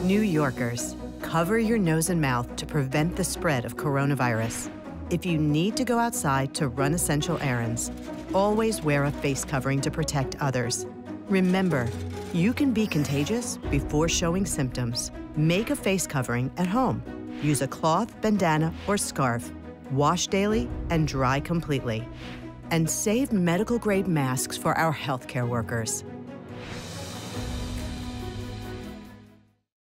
New Yorkers, cover your nose and mouth to prevent the spread of coronavirus. If you need to go outside to run essential errands, always wear a face covering to protect others. Remember, you can be contagious before showing symptoms. Make a face covering at home. Use a cloth, bandana, or scarf. Wash daily and dry completely. And save medical-grade masks for our healthcare workers.